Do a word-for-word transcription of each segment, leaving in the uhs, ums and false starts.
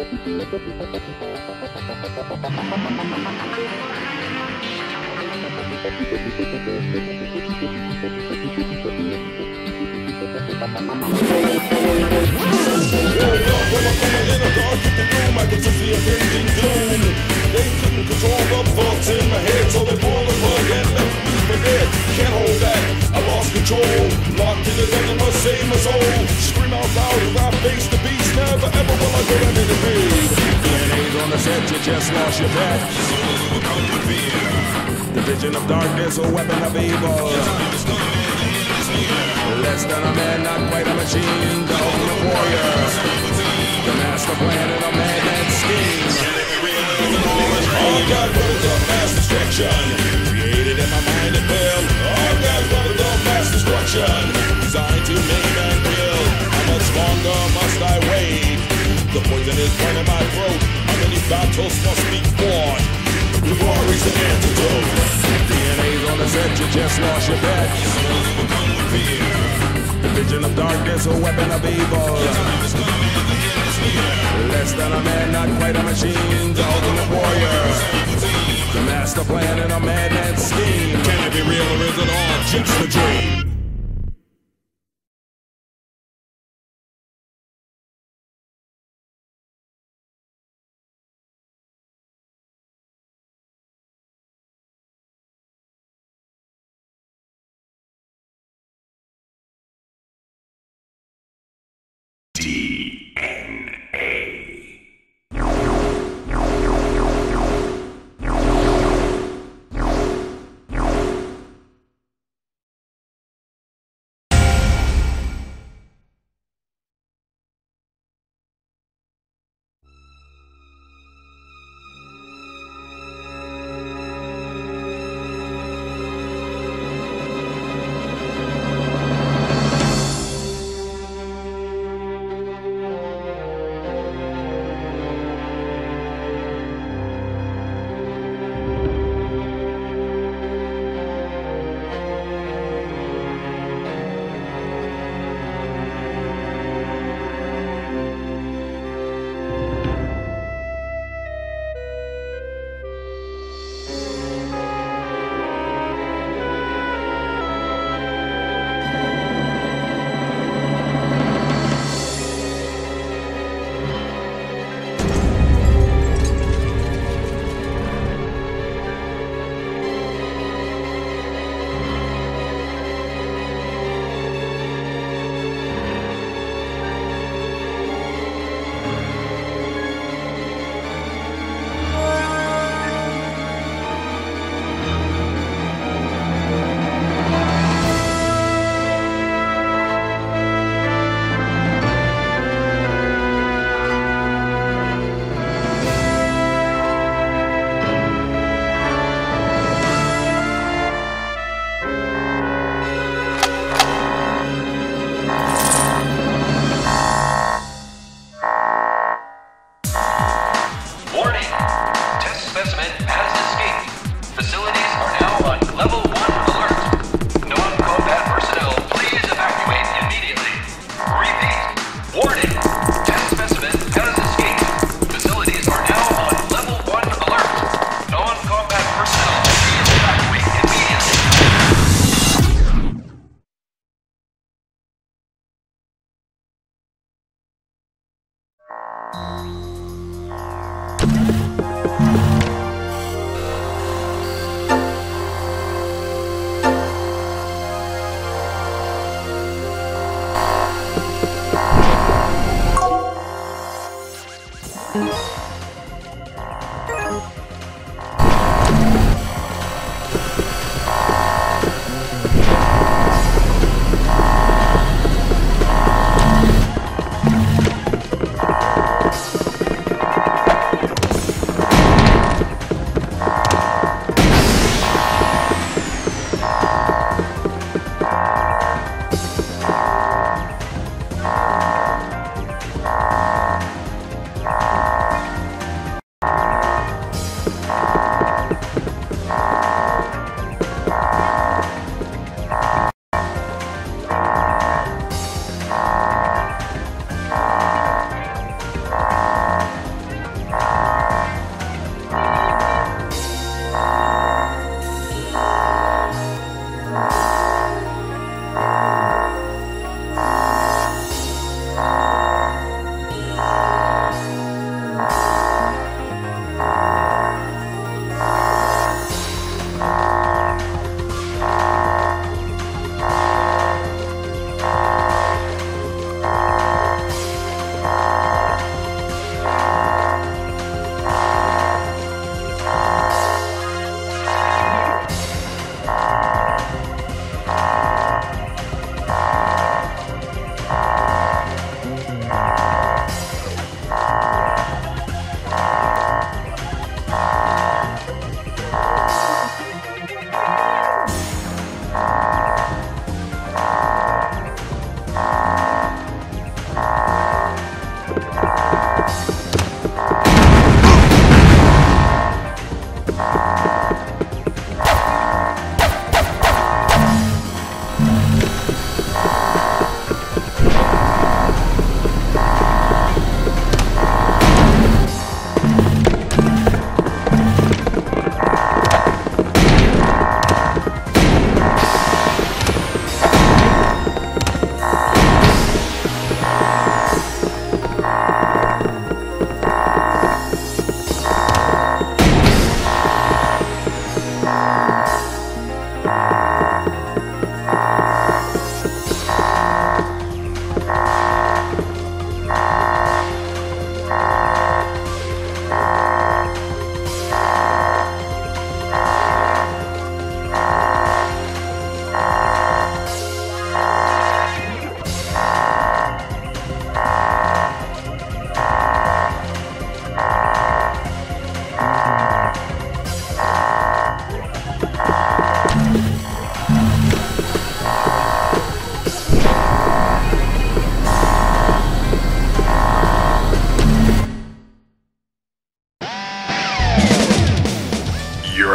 Locked in the dungeon, must save my soul. Scream out loud as I face the beast. Never ever will I go down in the grave. D N A's on the set, you just lost your pet. The vision of darkness, a weapon of evil. Less than a man, not quite a machine. The ultimate warrior. The master plan and a madman scheme. Oh God, what is the mass destruction? Created in my mind and will. Oh God, what is the mass destruction? Designed to maim and kill. How much longer must I wait? The poison is burning my throat. How many battles must be fought? The war is the antidote. D N A's on the set, you just lost your bet. The vision of darkness, a weapon of evil. Less than a man, not quite a machine. The ultimate warrior. The master plan and a madman scheme. Can it be real or is it all just a dream? D N A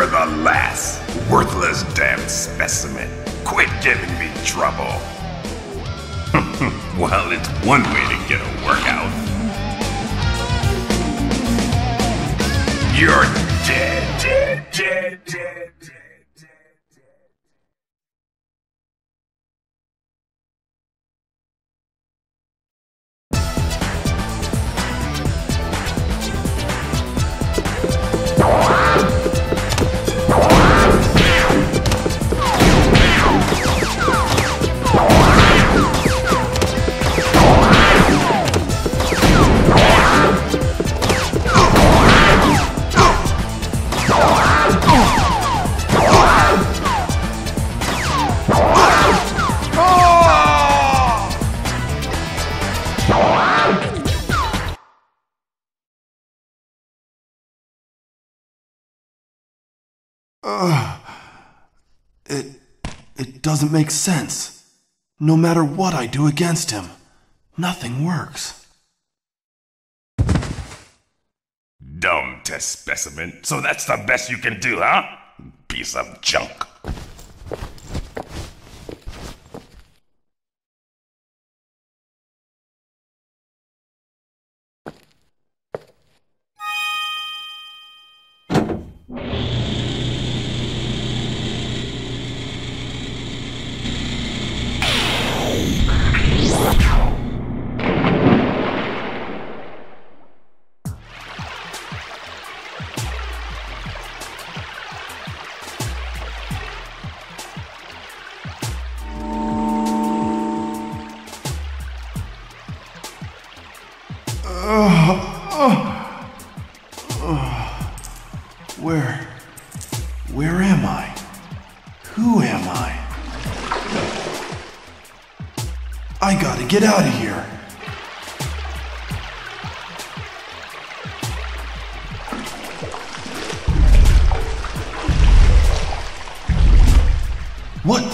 the last worthless damn specimen. Quit giving me trouble. Well, it's one way to get a workout. You're dead, dead, dead, dead, dead. Ugh. It... it doesn't make sense. No matter what I do against him, nothing works. Dumb test specimen. So that's the best you can do, huh? Piece of junk. Where... where am I? Who am I? I gotta get out of here. What?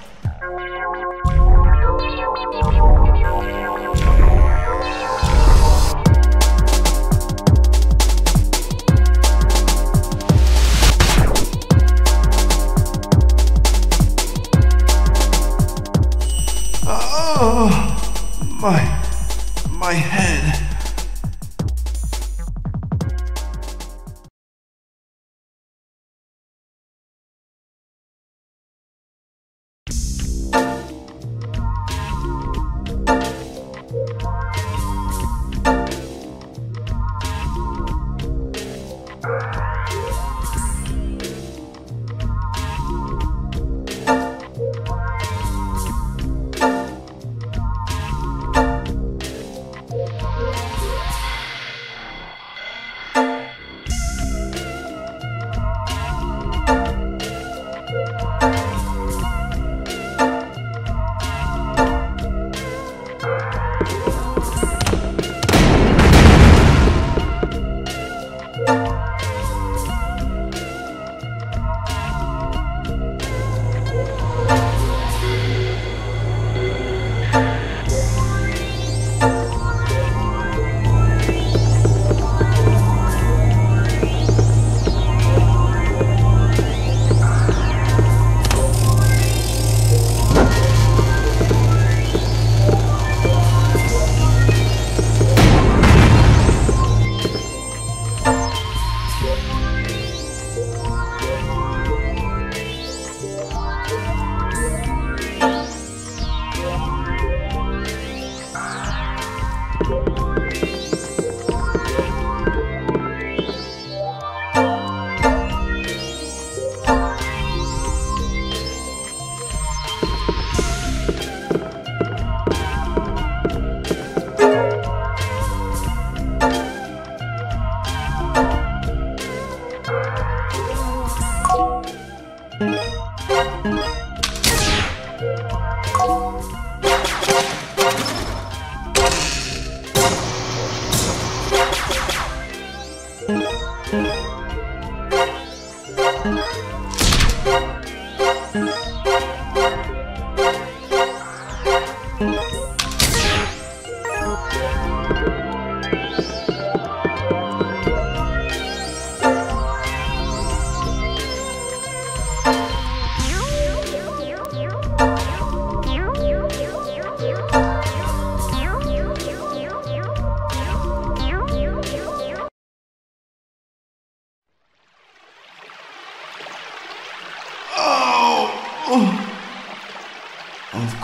Oh, my, my head.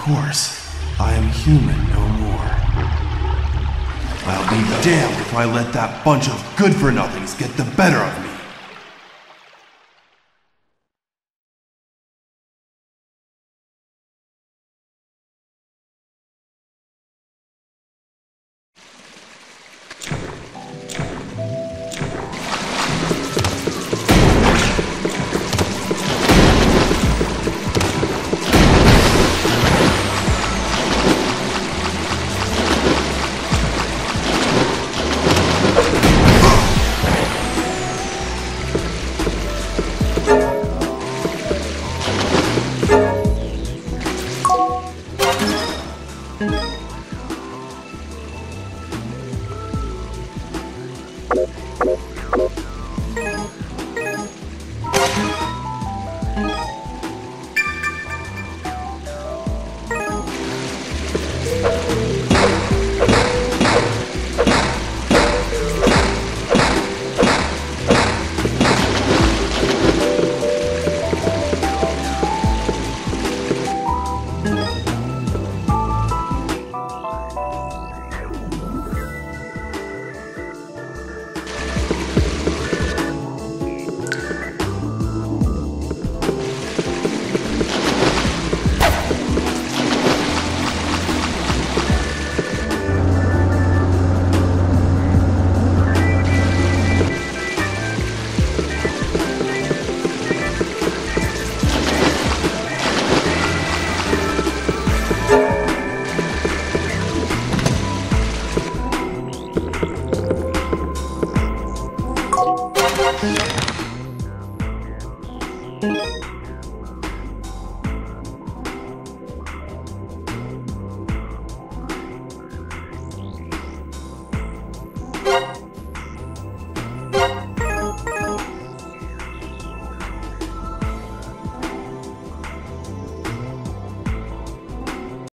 course, I am human no more. I'll be damned if I let that bunch of good-for-nothings get the better of me. Thank you.